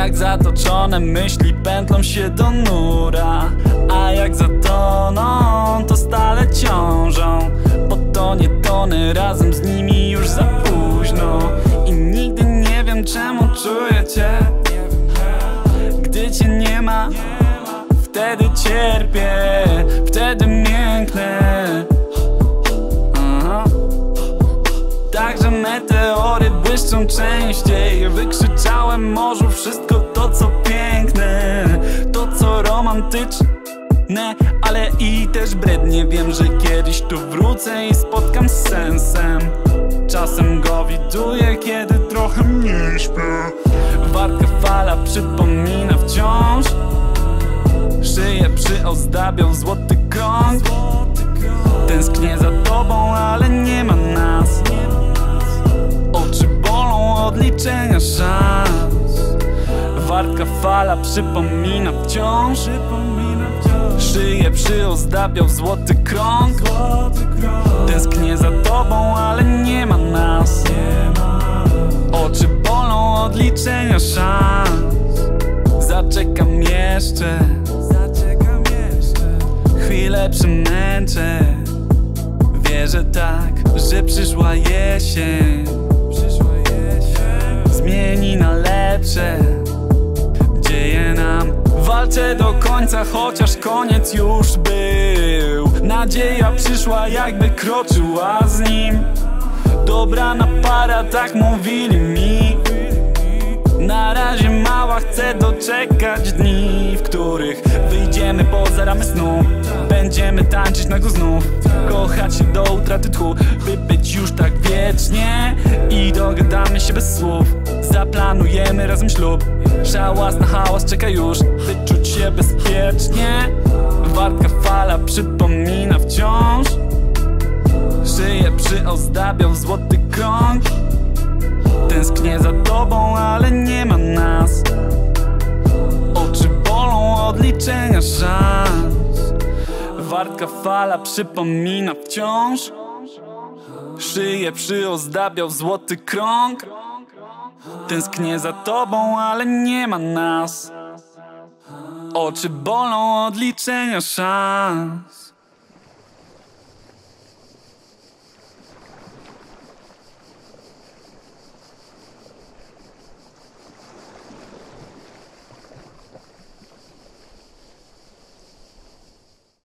Jak zatoczone myśli pętlą się do nura, a jak zatoną, to stale ciążą. Po tonie tony, razem z nimi już za późno. I nigdy nie wiem, czemu czuję cię. Gdy cię nie ma, wtedy cierpię, wtedy mięknę. Także meteory błyszczą częściej. Wykrzyczałem morzu wszystko to, co piękne, to, co romantyczne, ale i też brednie. Wiem, że kiedyś tu wrócę i spotkam z sensem. Czasem go widuję, kiedy trochę mniej śpię. Wartka fala przypomina wciąż. Szyję przyozdabiał złoty krąg. Tęsknię za tobą, ale nie ma nas. Oczy bolą od liczenia szans. Wartka fala przypomina wciąż. Szyję przyozdabiał złoty krąg. Tęsknię za tobą, ale nie ma nas. Oczy bolą od liczenia szans. Zaczekam jeszcze, chwilę przemęczę. Wierzę tak, że przyszła jesień. Zmieni na lepsze, dzieje nam. Walczę do końca, chociaż koniec już był. Nadzieja przyszła, jakby kroczyła z nim. Dobrana para, tak mówili mi. Na razie mała, chcę doczekać dni, w których wyjdziemy poza ramy snu. Będziemy tańczyć nago znów, kochać się do utraty tchu, by być już tak wiecznie. I dogadamy się bez słów, zaplanujemy razem ślub. Szałas na hałas czeka już, by czuć się bezpiecznie. Wartka fala przypomina wciąż. Szyję przyozdabiał złoty krąg. Tęsknię za tobą, ale nie ma nas. Oczy bolą od liczenia szans. Wartka fala przypomina wciąż. Szyję przyozdabiał złoty krąg. Tęsknię za tobą, ale nie ma nas. Oczy bolą od liczenia szans.